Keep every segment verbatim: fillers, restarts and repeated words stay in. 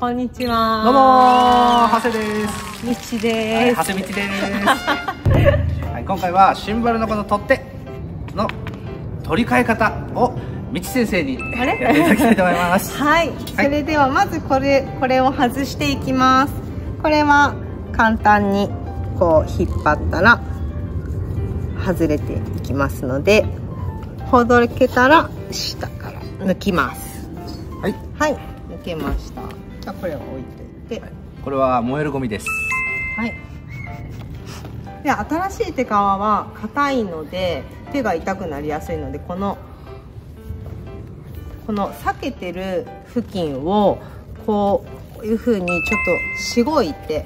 こんにちは。 どうもー、長谷です。 みちです。 はい、長谷みちです。はい、今回はシンバルのこの取っ手の取り替え方をみち先生にあれやっていただきたいと思います。 はい、それではまずこれこれを外していきます。これは簡単にこう引っ張ったら外れていきますので、ほどけたら下から抜きます。 はい、 はい、抜けました。じゃあこれを置いといて、はい、 これは燃えるゴミです。 はい。で、新しい手皮は硬いので手が痛くなりやすいので、このこの裂けてる付近をこういう風にちょっとしごいて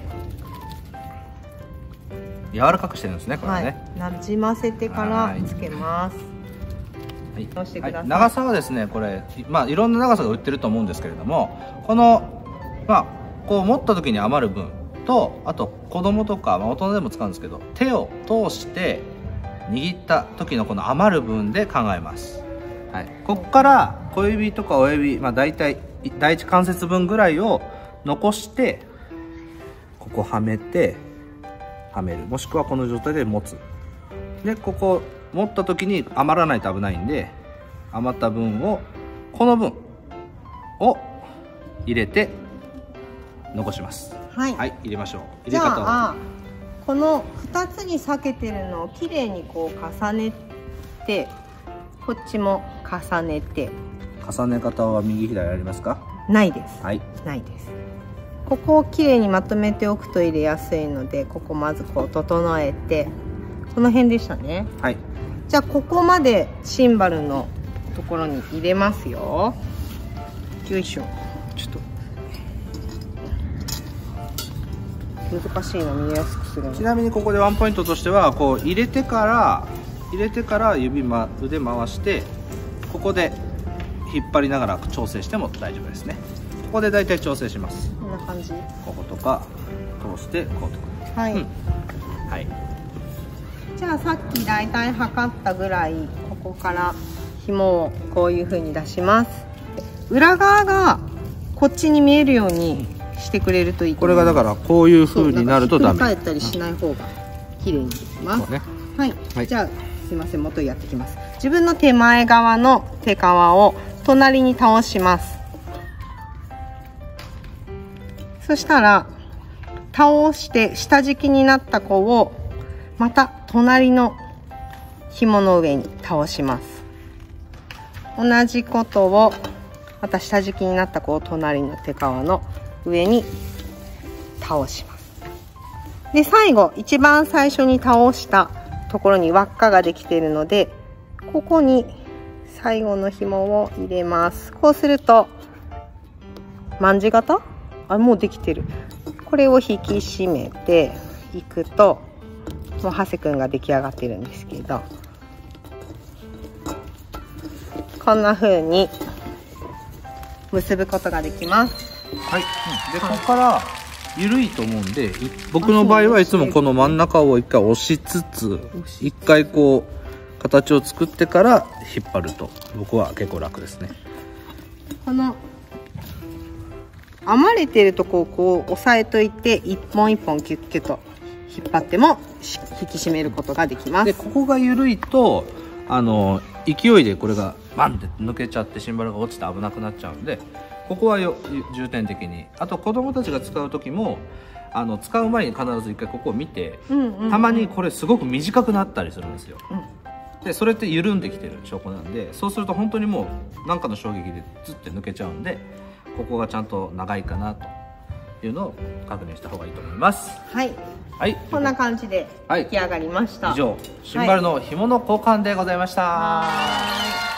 柔らかくしてるんですね、これね。 はい、なじませてからつけます。 はい、 押してください。 はい、長さはですね、これまあいろんな長さが売ってると思うんですけれども、このまあこう持った時に余る分と、あと子供とか、まあ、大人でも使うんですけど、手を通して握った時のこの余る分で考えます。はい、ここから小指とか親指、まあ、大体第一関節分ぐらいを残してここはめてはめる、もしくはこの状態で持つ。でここ持った時に余らないと危ないんで、余った分をこの分を入れて残します。 はい、 はい、入れましょう。入じゃれ方はあこのふたつに裂けてるのをきれいにこう重ねて、こっちも重ねて。 重ね方は右左ありますか？ ないです。 はい、 ないです。ここをきれいにまとめておくと入れやすいので、ここまずこう整えて、この辺でしたね。 はい。 じゃあここまでシンバルのところに入れますよ。よいしょ。ちょっと難しいの見えやすくするの。 ちなみにここでワンポイントとしては、こう入れてから入れてから指、ま、腕回して、ここで引っ張りながら調整しても大丈夫ですね。ここで大体調整します。 こんな感じ。 こことか通してこうとか。 はい、うん、 はい。 じゃあさっき大体測ったぐらい、ここから紐をこういう風に出します。裏側がこっちに見えるようにしてくれるといいと思います。 これがだからこういう風になるとダメ。 ひっくり返ったりしない方が綺麗にできます。 そうね。 はい、 はい、 じゃあすいません、元やってきます。自分の手前側の手皮を隣に倒します。そしたら倒して下敷きになった子をまた隣の紐の上に倒します。同じことをまた下敷きになった子を隣の手皮の上に倒します。で最後、一番最初に倒したところに輪っかができているので、ここに最後の紐を入れます。こうすると卍型、あ、もうできてる。これを引き締めていくと、もう長谷くんが出来上がってるんですけど、こんな風に結ぶことができます。 はい。でここから緩いと思うんで、僕の場合はいつもこの真ん中を一回押しつつ、一回こう形を作ってから引っ張ると僕は結構楽ですね。 この余れてるとこをこう押さえといて、一本一本キュッキュッと引っ張っても引き締めることができます。 でここが緩いと、あの勢いでこれがバンって抜けちゃってシンバルが落ちて危なくなっちゃうんで、ここはよ重点的に。あと子供たちが使う時も、あの使う前に必ず一回ここを見て、たまにこれすごく短くなったりするんですよ。うん、でそれって緩んできてる証拠なんで、そうすると本当にもう何かの衝撃でズッて抜けちゃうんで、ここがちゃんと長いかなというのを確認した方がいいと思います。 はい、 はい、 こんな感じで出来上がりました。 以上、シンバルの紐の交換でございました。 はい。